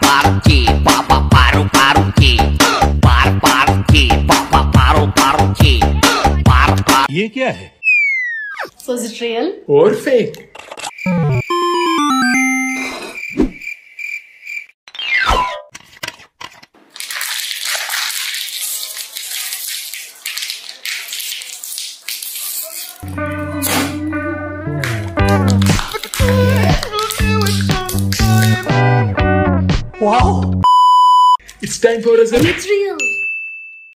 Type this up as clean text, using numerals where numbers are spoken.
पार की पापा पारो पारो की पार की पापा पारो पारो की पार। ये क्या है? So is it real और fake? Wow! It's time for us. and it's real?